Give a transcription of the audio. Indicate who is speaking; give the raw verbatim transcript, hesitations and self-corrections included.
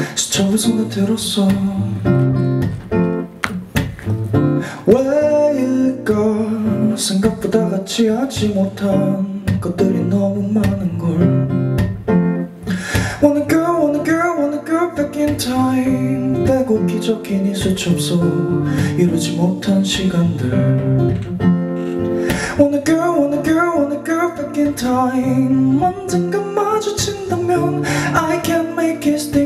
Speaker 1: 수첩을 손에 들었어. 왜일까? 생각보다 같이 하지 못한 것들이 너무 많은걸. Wanna go, wanna go, wanna go back in time. 빼곡히 적힌 이 수첩 속 이루지 못한 시간들. Wanna go, wanna go, wanna go back in time. 언젠가 마주친다면 I can make it still.